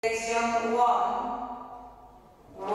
Section 1. 1,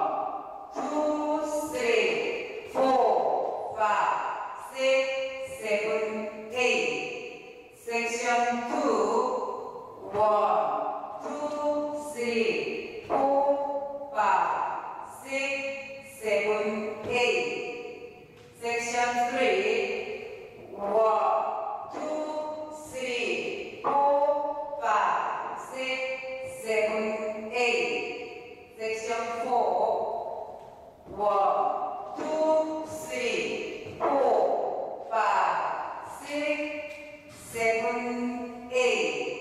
2, 3, 4, 5, 6, 7, 8. Section 2. 1, 2, 3, 4, 5, 6, 7, 8. Section 3. 1, 2, 3, 4, 5, 6, 7, 8. Section 4. 1, 2, 3, 4, 5, 6, 7, 8.